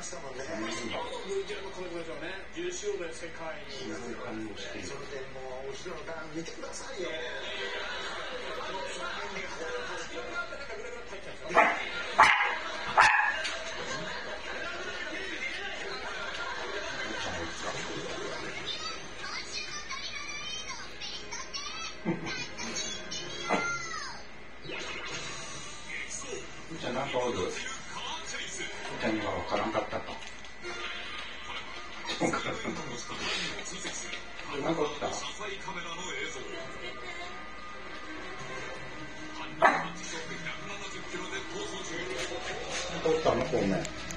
したもんね。 VTR のこれでね、重賞で世界に。 それでもう後ろのターン見てくださいよ。 じゃあなんかおる。ちゃんには分からんかったか。なんかおった。おったの方面。